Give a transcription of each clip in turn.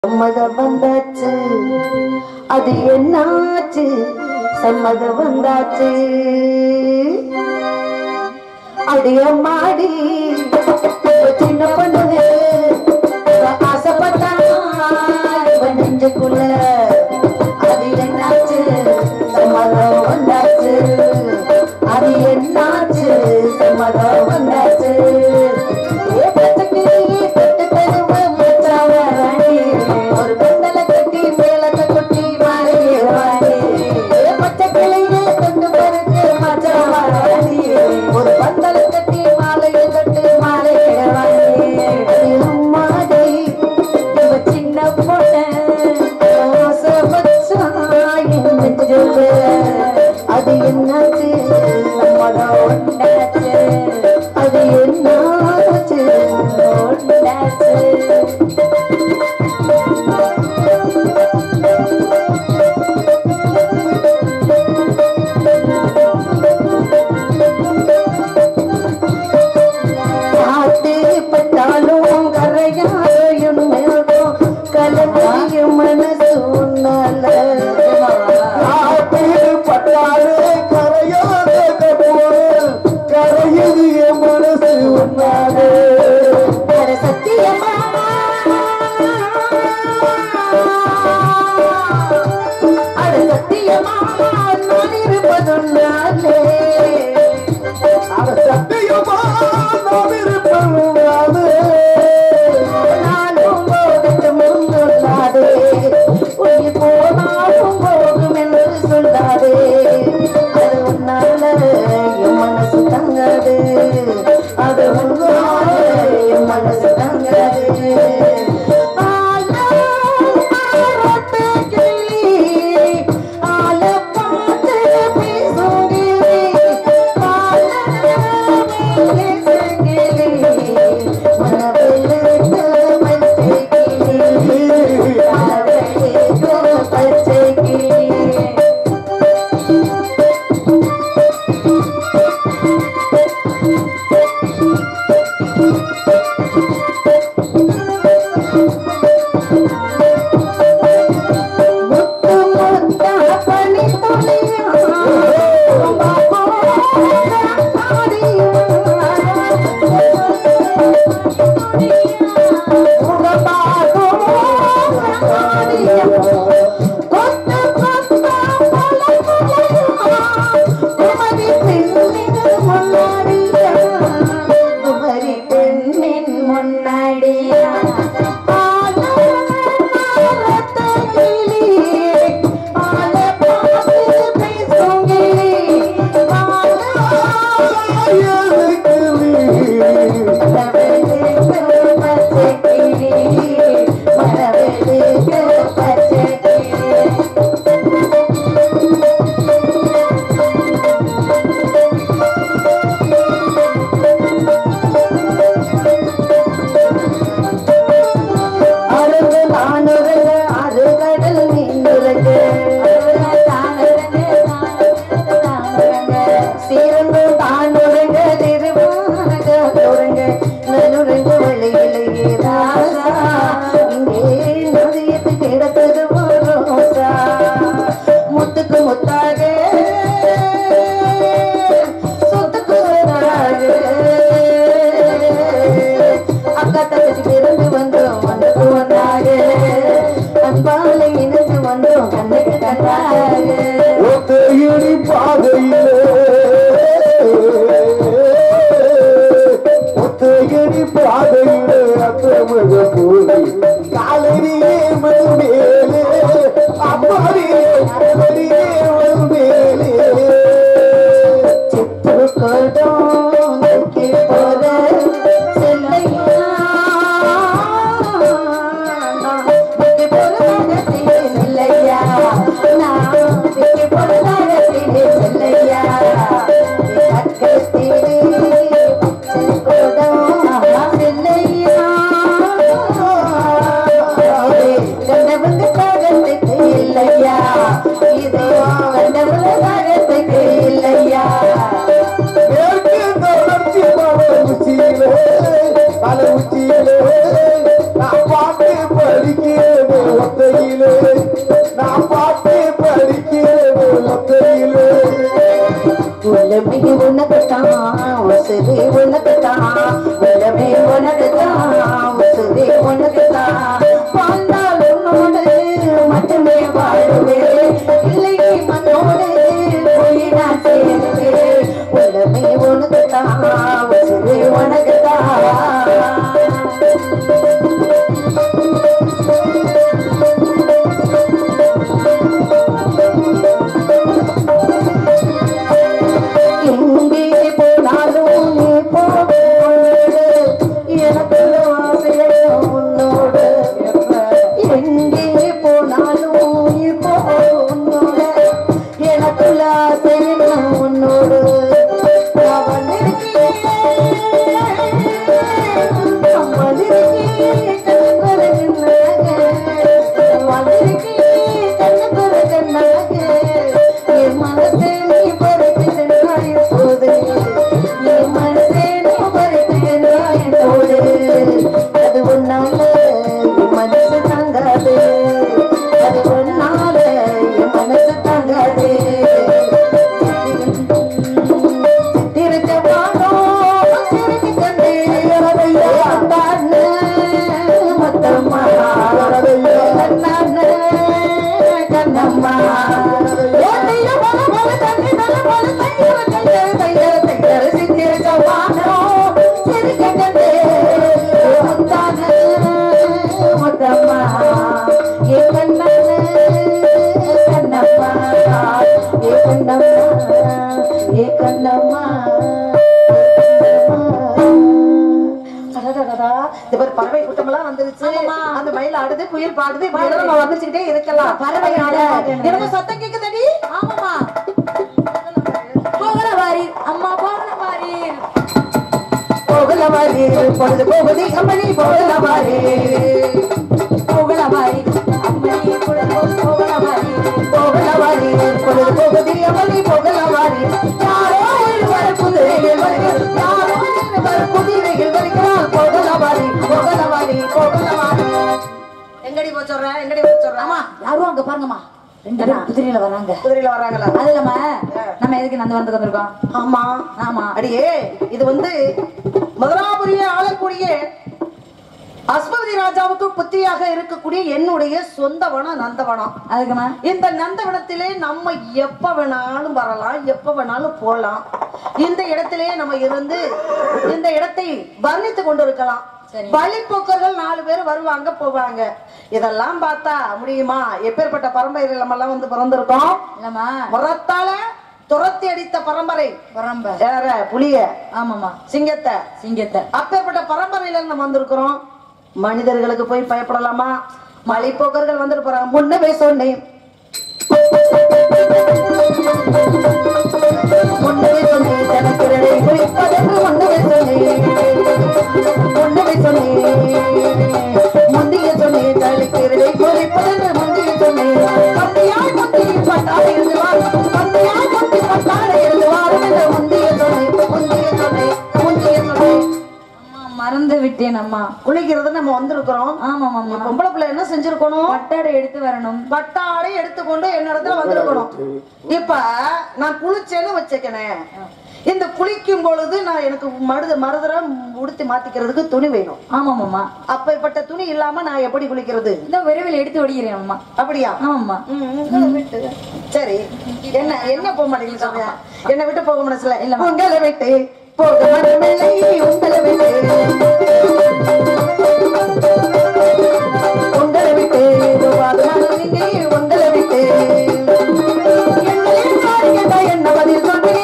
சம்மதம் வந்தாச்சு, அது என்னாச்சு? சம்மதம் வந்தாச்சு, அடிய மாடி சின்ன பொண்ணு ஆசைப்பட்டா நெஞ்சுக்குள்ள, அது என்னாச்சு? சம்மதம் வந்தாச்சு, அது என்னாச்சு? சம்மதம் வந்தாச்சு. அது என்னாச்சு? சம்மதம் உண்டாச்சு, அது என்னாச்சு? உண்டாச்சு. காத்து பட்டாலும் கரையாயும் கலவையும் மனசு உன்னால, பட்டாலே கரையாத கரையுது என் மனசு உன்னாலே. சத்தியமா அது சத்தியமா நான் இருப்பதுன்னாலே, சத்தியமா நான் இருப்பதுனாலே. நானும் போகட்டு முன்னாதே, உயிர் போனாலும் போகும் என்று சொல்லாதே. அது உன்னால என் மனசு தங்காது, அது உன்னால என் மனசு தங்காது. முத்துக்கு முத்தாக சொத்துக்கு அக்கா தங்கச்சி பிறந்து வந்தோம், மண்ணுக்கு வந்தாக அன்பாலை இணைஞ்சு வந்தோம், கண்ணுக்கு கண்டாக ஒத்தையடி பாதையிலே, ஒத்தையடி பாதையிலே அத்தமிழ போது காலடியே மறுமேலே, அம்மாடியே மறுமடியே மறுமேலே. சித்து கொடம் நோக்கி போற செல்லையா, விட்டு போற இல்லையா, நான் விட்டு உசுதி உனக்குத்தான் உள்ளமே உனக்குத்தான் உசுதி உனக்குத்தான் வாழ்ந்தால் உன்னோடு மட்டுமே வாழுவே இல்லை மண்ணோடு போய் நான் சேருவே உள்ளமே உனக்குத்தான் உசுதி உனக்குத்தான் பறவை கூட்டமெல்லாம் வந்துருச்சு அந்த மயில ஆடுது குயில் பாடுது நம்ம வந்துச்சுக்கிட்டே இருக்கலாம் பறவை எனக்கு சத்தம் கேக்குதடி ஆமாமா போகலவாரி அம்மா போகலவாரி போகலவாரி பொழுது போகுது அம்மணி போகலவாரி போகலவாரி அம்மணி போகலவாரி போகலவாரி பொழுது போகுது அம்மணி போகலவாரி யாரோ வர குதிரைகள் வருகிறார் யாரோ வர குதிரைகள் வருகிறார் போகலவாரி போகலவாரி போகலவாரி எங்கடி போச்சோற எங்கடி போச்சோற ஆமா யாரும் அங்க பாருங்கம்மா ரெண்டு பேரும் குதிரையில வராங்களா அது நம்ம எதுக்கு நந்தவனத்துக்கு வந்திருக்கோம் ஆமா ஆமா அடியே இது மதுராபுரியை ஆளக்கூடிய அஸ்வதி ராஜாவுக்கு புத்தியாக இருக்கக்கூடிய என்னுடைய சொந்த வனம் நந்தவனம் அதுக்குமா இந்த நந்தவனத்திலே நம்ம எப்ப வேணாலும் வரலாம் எப்ப வேணாலும் போலாம் இந்த இடத்திலே நம்ம இருந்து இந்த இடத்தை வர்ணித்து கொண்டிருக்கலாம் வழிபோக்கர்கள் 4 பேர் வருவாங்க போவாங்க இதெல்லாம் பார்த்தா முடியுமா எப்பேற்பட்ட பரம்பரைகள் நம்ம எல்லாம் பிறந்திருக்கோம் முறத்தால துரத்தி அடித்த பரம்பரை வேற புலிய ஆமாமா சிங்கத்தை அப்பேற்பட்ட பரம்பரையில நம்ம வந்திருக்கிறோம் மனிதர்களுக்கு போய் பயப்படலாமா வழிபோக்கர்கள் வந்துட்டு போறாங்க முன்னவே சொன்னேன் முன்னவே சொன்னேன் ஜனக்கிரனை குறிப்பதென்று முன்னவே சொன்னேன் முந்திய சொன்னேன் ஜனக்கிரனை குறிப்பதென்று முந்திய சொன்னேன் பந்தியாய் முத்தி பட்டாடை எழுதுவார் பந்தியாய் முத்தி பட்டாடை எழுதுவார் என்று முந்திய சொன்னேன் மறந்து விட்டேன் அம்மா குளிக்கிறது நம்ம வந்திருக்கிறோம் ஆமா ஆமா பொம்பளை பிள்ளை என்ன செஞ்சிருக்கணும் பட்டாடை எடுத்து வரணும் பட்டாடை எடுத்துக்கொண்டு என்னிடத்துல வந்திருக்கணும் இப்ப நான் குளிச்சேன்னு வச்சுக்கனேன் இந்த குளிக்கும் பொழுது நான் எனக்கு மறுதர உடுத்தி மாத்திக்கிறதுக்கு துணி வேணும் ஆமா மாமா அப்பேற்பட்ட துணி இல்லாம நான் எப்படி குளிக்கிறது இந்த விரைவில் எடுத்து ஓடுகிறேன் அம்மா அப்படியா ஆமா சரி என்ன போக மாட்டேங்குது என்ன விட்டு போக மனசுல இல்ல உங்களை விட்டு போக மனமில்லை உங்களை விட்டு உங்களை விட்டு உங்களை விட்டு என்ன பதில் சொன்னீங்க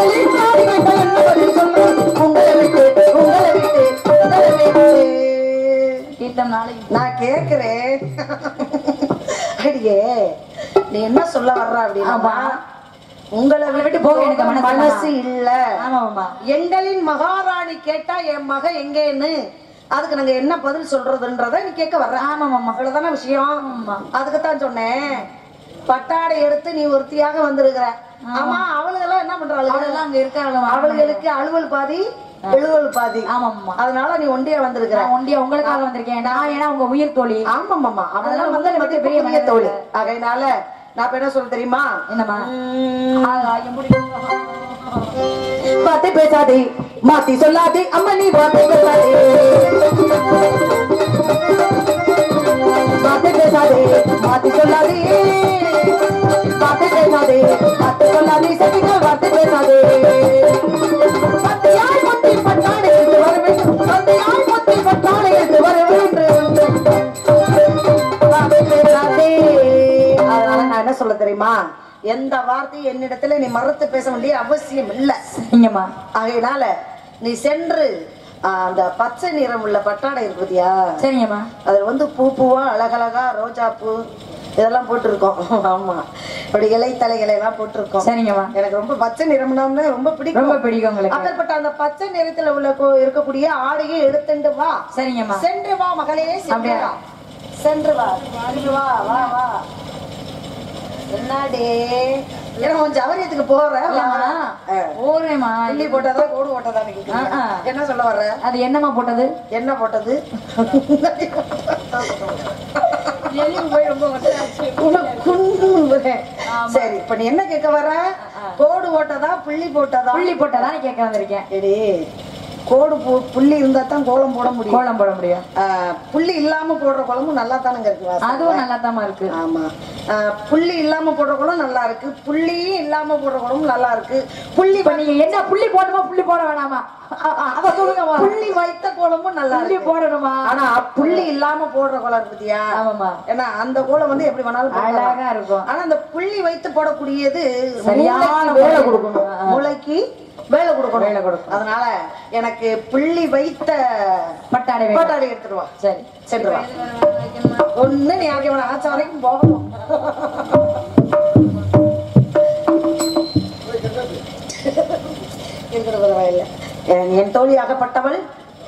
நான் கேக்குறேன் அடியே நீ என்ன சொல்ல வர்ற அப்படின்னா உங்களை விட்டு போக எனக்கு மனசு இல்ல எங்களின் மகாராணி கேட்டா என் மக எங்கேன்னு அதுக்கு நாங்க என்ன பதில் சொல்றதுன்றத நீ கேட்க வர்ற ஆமா அவ்வளவுதான விஷயம் அதுக்குத்தான் சொன்னேன் பட்டாடை எடுத்து நீ ஒருத்தியாக வந்திருக்கிற ஆமா அவளுகெல்லாம் என்ன பண்றாங்க அங்க இருக்காங்க அவளுகளுக்கு அலுவல் பாதி எழுவல் பாதி ஆமா அதனால நீ ஒண்டியா வந்திருக்கிற ஒண்டியா உங்களுக்காக வந்திருக்கேன் நான் ஏன்னா உங்க உயிர் தோழி ஆமா அதெல்லாம் வந்து பெரிய தோழி அதனால நான் என்ன சொல்ல தெரியுமா என்னமா பார்த்து பேசாதே மாத்தி சொல்லாதே அம்மா நீ வார்த்தை பேசாதே வார்த்தை பேசாதே மாத்தி சொல்லாதே வார்த்தை பேசாதே வார்த்தை சொல்லாதே சதிகள் வார்த்தை பேசாதே பத்தியாய் முத்தி பட்டாடை என்று வர வேண்டும் பத்தியாய் முத்தி பட்டாடை என்று வர வேண்டும் வார்த்தை பேசாதே. அதனால நான் என்ன சொல்ல தெரியுமா, எந்த வார்த்தையும் என்னிடத்துல நீ மறுத்து பேச வேண்டிய அவசியம் இல்லை. ஆகையினால நீ சென்று அந்த பச்சை நிறம் உள்ள பட்டாடை இருக்கு பத்தியா, சரிங்கம்மா, அதுல வந்து பூ பூவா அழகழகா ரோஜா பூ இதெல்லாம் போட்டிருக்கோம். ஆமா, அப்படி இலை தலைகளை எல்லாம் போட்டிருக்கோம். சரிங்கம்மா, எனக்கு ரொம்ப பச்சை நிறம்னா ரொம்ப பிடிக்கும், ரொம்ப பிடிக்கும். அப்பேற்பட்ட அந்த பச்சை நிறத்துல உள்ள இருக்கக்கூடிய ஆடையை எடுத்துட்டு வா. சரிங்கம்மா, சென்று வா மகளே, சென்று வா, வா வா வா. என்னடே கொஞ்சம் அவரியத்துக்கு போறேன் போட்டதா கோடு போட்டதா என்ன சொல்ல வர்ற? அது என்னமா போட்டது? என்ன போட்டது? சரி, இப்ப நீ என்ன கேட்க வர்ற? கோடு போட்டதா புள்ளி போட்டதா? புள்ளி போட்டதா கேட்க வந்திருக்கேன். கோடு புள்ளி இருந்தா தான் கோலம் போட முடியும். கோலம் போட முடியும். புள்ளி இல்லாம போடுற குழம்பு நல்லா தானுங்க இருக்கு. அதுவும் நல்லா தாமா இருக்கு. ஆமா, புள்ளி இல்லாம போடுற குழம்பு நல்லா இருக்கு, புள்ளியும் இல்லாம போடுற குழம்பு நல்லா இருக்கு. புள்ளி நீங்க என்ன புள்ளி போடணுமா புள்ளி போட வேணாமா அத சொல்லுங்க. புள்ளி வைத்த கோலமும் நல்லா புள்ளி போடணுமா? ஆனா புள்ளி இல்லாம போடுற கோலம் பத்தியா? ஆமாமா, ஏன்னா அந்த கோலம் வந்து எப்படி வேணாலும் அழகா இருக்கும். ஆனா அந்த புள்ளி வைத்து போடக்கூடியது சரியான வேலை கொடுக்கணும், மூளைக்கு வேலை கொடுக்கணும். அதனால எனக்கு புள்ளி வைத்த பட்டாடை எடுத்துருவா. சரி, சென்றுவா. ஒண்ணு நீ ஆச்சா வரைக்கும் போகணும். என் தோழியாகப்பட்டவள்,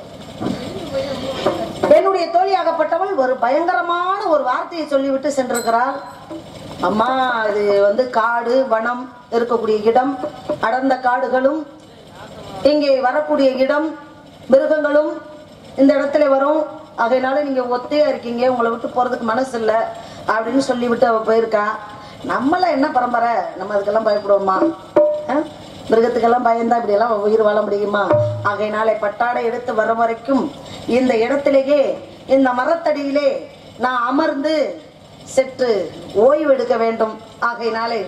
என்னுடைய தோழியாகப்பட்டவள் ஒரு பயங்கரமான ஒரு வார்த்தையை சொல்லிவிட்டு சென்றிருக்கிறாள். அம்மா, அது வந்து காடு வனம் இருக்கக்கூடிய இடம், அடர்ந்த காடுகளும் இங்கே வரக்கூடிய இடம், மிருகங்களும் இந்த இடத்துல வரும். அதனால நீங்க ஒத்தையா இருக்கீங்க, உங்களை விட்டு போறதுக்கு மனசு இல்லை அப்படின்னு சொல்லிவிட்டு அவ போயிருக்கா. நம்மள என்ன பரம்பரை, நம்ம அதுக்கெல்லாம் பயப்படுவோமா? மிருகத்துக்கெல்லாம் பயந்தா இப்படி எல்லாம் உயிர் வாழ முடியுமா? ஆகையினாலே பட்டாடை எடுத்து வர வரைக்கும் இந்த இடத்திலேயே இந்த மரத்தடியிலே நான் அமர்ந்து சற்று ஓய்வு எடுக்க வேண்டும். ஆகையினாலே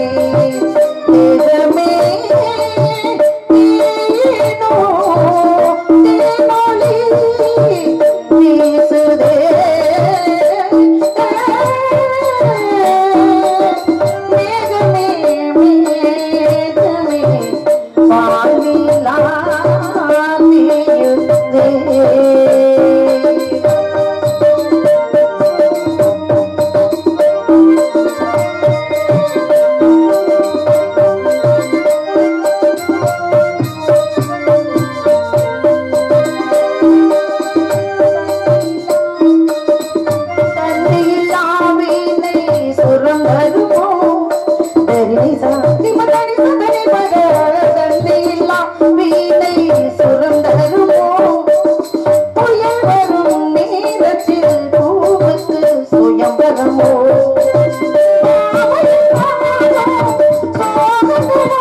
Oh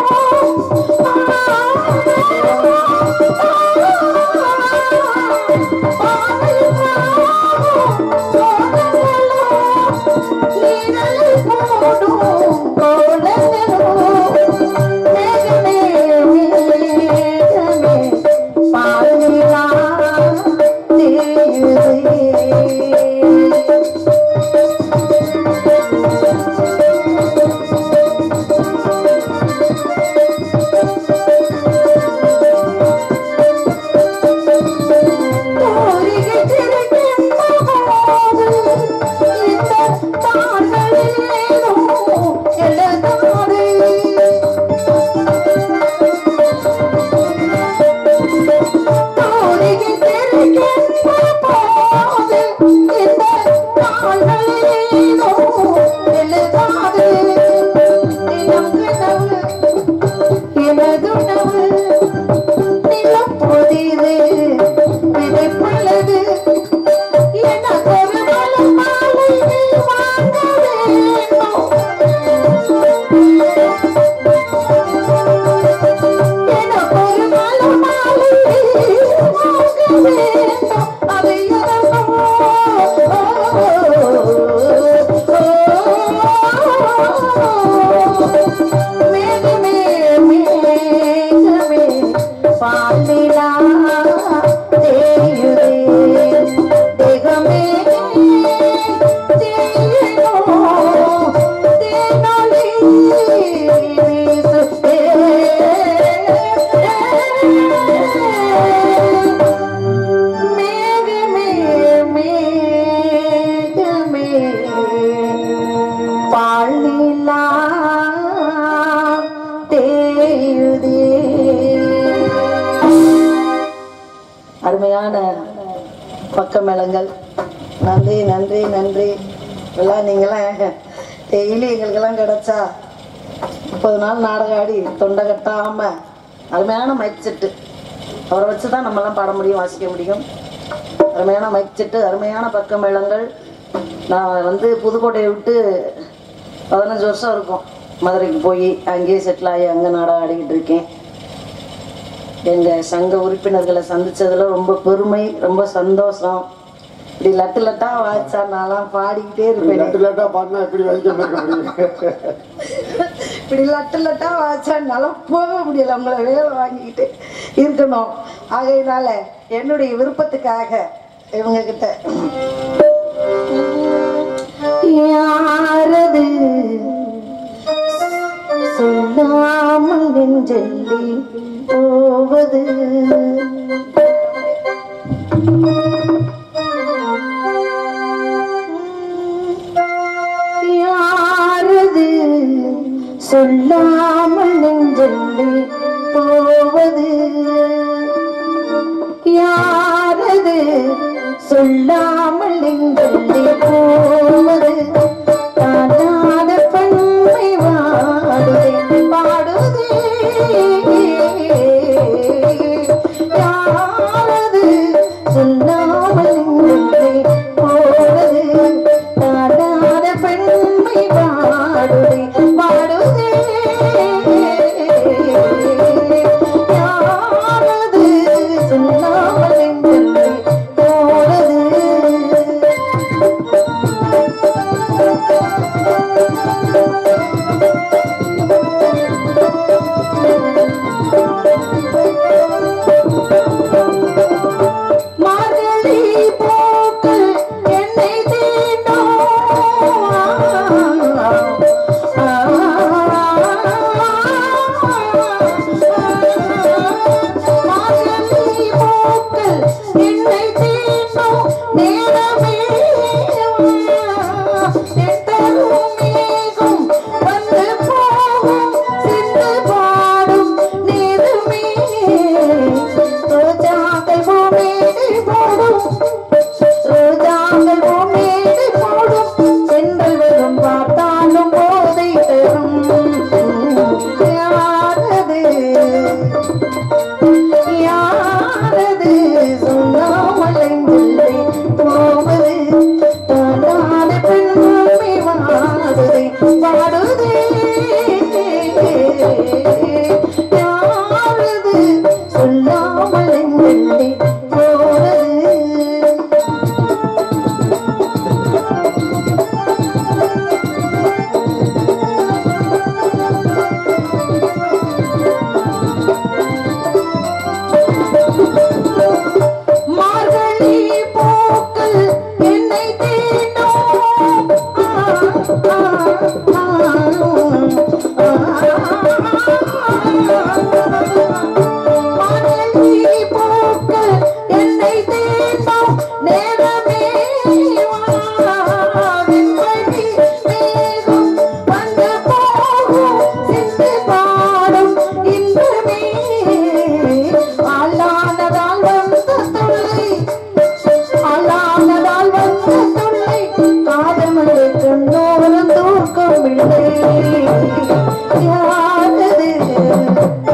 அருமையான பக்கமேளங்கள். நன்றி நன்றி நன்றி. எல்லாம் நீங்களாம் டெய்லி எங்களுக்கெல்லாம் கிடைச்சா 30 நாள் நாடகம் ஆடி தொண்டை கட்டாம அருமையான மைக் செட்டு அவரை வச்சுதான் நம்மெல்லாம் பாட முடியும், வாசிக்க முடியும். அருமையான மைக் செட்டு, அருமையான பக்கமேளங்கள். நான் புதுக்கோட்டையை விட்டு 15 வருஷம் இருக்கும் மதுரைக்கு போய் அங்கேயே செட்டில் ஆகி அங்கே நாடகம் ஆடிக்கிட்டு இருக்கேன். எங்கள் சங்க உறுப்பினர்களை சந்திச்சதுல ரொம்ப பெருமை, ரொம்ப சந்தோஷம். இப்படி லட்டு லட்டா வாய்ச்சா நான்லாம் பாடிக்கிட்டே இருப்பேன். இப்படி லட்டு லட்டா வாய்ச்சா நல்லா போக முடியல, அவங்கள வேலை வாங்கிக்கிட்டு இருக்கணும். ஆகையினால என்னுடைய விருப்பத்துக்காக இவங்க கிட்ட யாரது சொல்லாமல் நெஞ்செல்லி போவது யாரது சொல்லாமல் நெஞ்செல்லி போவது யாரது சொல்லாமல் நெஞ்செல்லி போவது தானாத பெண்மை வாடுதே பாடுதே யாரது சொல்லாமல் நெஞ்செல்லி போவது தானாத பெண்மை வாடுதே பாடுதே யாரது சொல்லாமல் நெஞ்செல்லி போவது வாரி